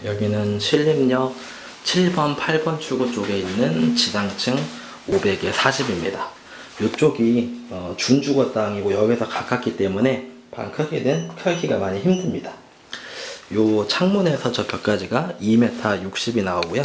여기는 신림역 7번, 8번 출구 쪽에 있는 지상층 500에 40입니다. 이쪽이 준주거 땅이고 여기서 가깝기 때문에 방 크기는 크기가 많이 힘듭니다. 요 창문에서 저 벽까지가 2m 60이 나오고요.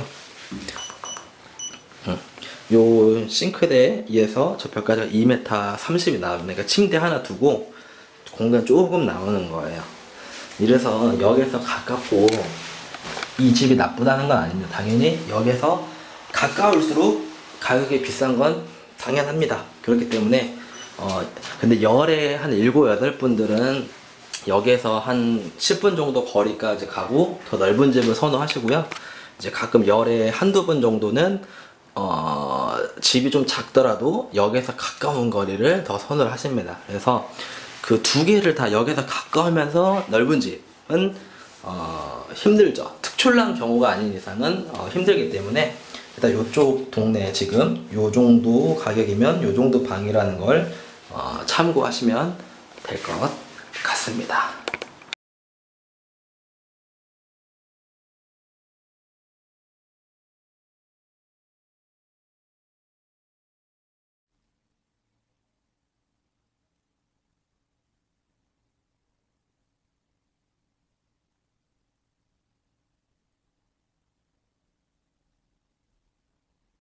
요 싱크대에서 저 벽까지가 2m 30이 나옵니다. 그러니까 침대 하나 두고 공간 조금 나오는 거예요. 이래서 역에서 가깝고 이 집이 나쁘다는 건 아닙니다. 당연히 역에서 가까울수록 가격이 비싼 건 당연합니다. 그렇기 때문에 근데 열에 한 7, 8분들은 역에서 한 10분 정도 거리까지 가고 더 넓은 집을 선호하시고요. 이제 가끔 열에 한두 분 정도는 집이 좀 작더라도 역에서 가까운 거리를 더 선호를 하십니다. 그래서 그 두 개를 다 역에서 가까우면서 넓은 집은 힘들죠. 특출난 경우가 아닌 이상은 힘들기 때문에 일단 요쪽 동네 지금 요 정도 가격이면 요 정도 방이라는 걸 참고하시면 될 것 같습니다.